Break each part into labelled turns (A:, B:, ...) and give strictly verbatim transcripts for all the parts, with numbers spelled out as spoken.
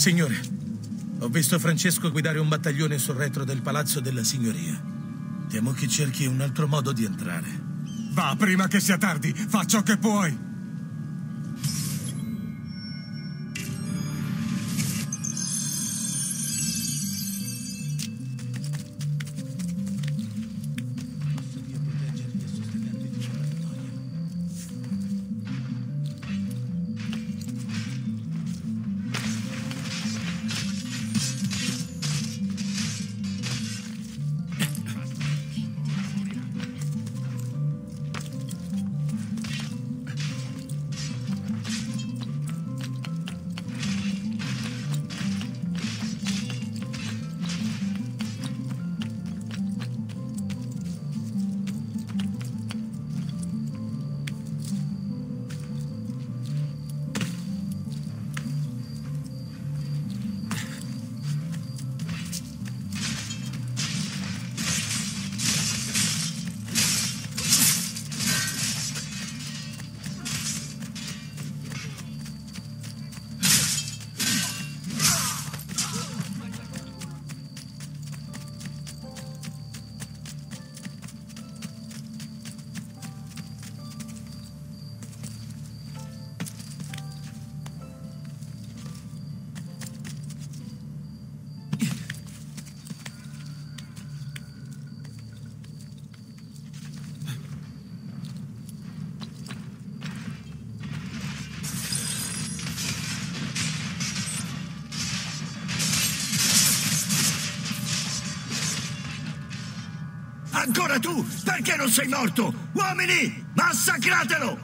A: Signore, ho visto Francesco guidare un battaglione sul retro del palazzo della signoria. Temo che cerchi un altro modo di entrare.
B: Va, prima che sia tardi. Fa ciò che puoi.
C: Ancora tu? Perché non sei morto? Uomini, massacratelo!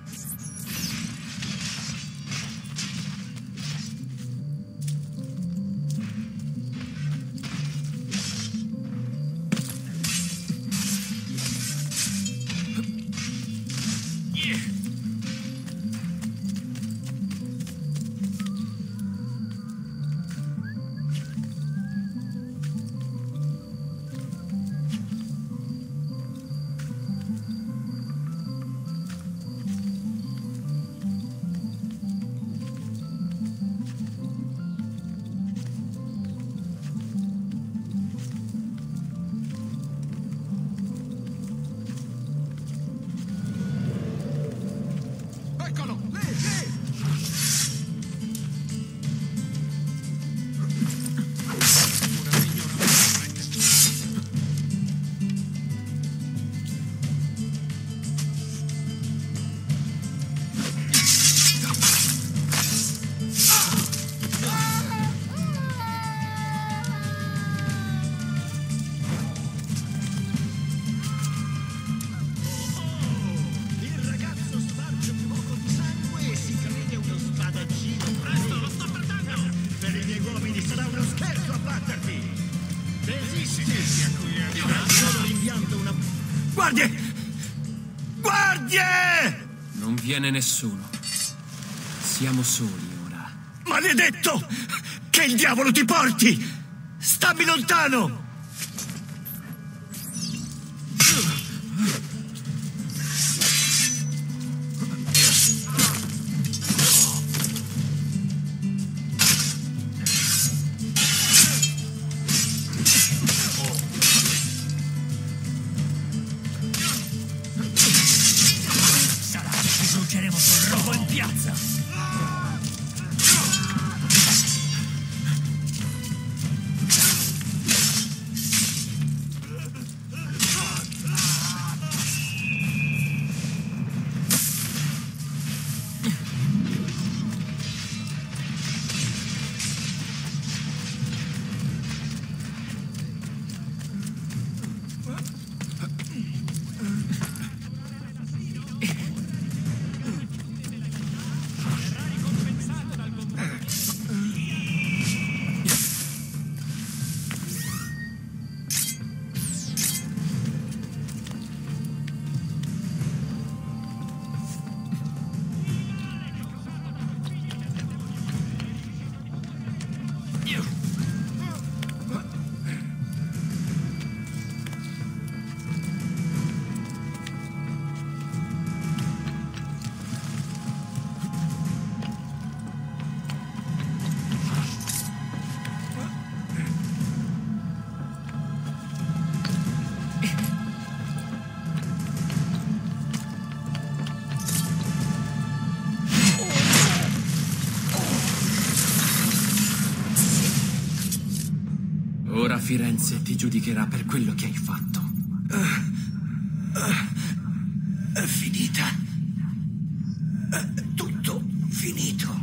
C: Guardie! Guardie!
D: Non viene nessuno. Siamo soli ora.
C: Maledetto! Che il diavolo ti porti! Stammi lontano!
D: Firenze ti giudicherà per quello che hai fatto.
C: Uh, uh, è finita. È tutto finito.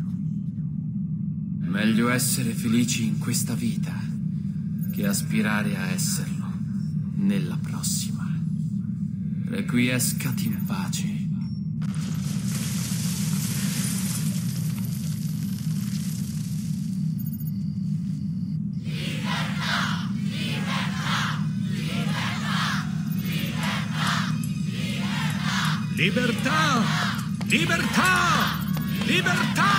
D: Meglio essere felici in questa vita che aspirare a esserlo nella prossima. Requiescat in pace.
A: Libertà! Libertà! Libertà!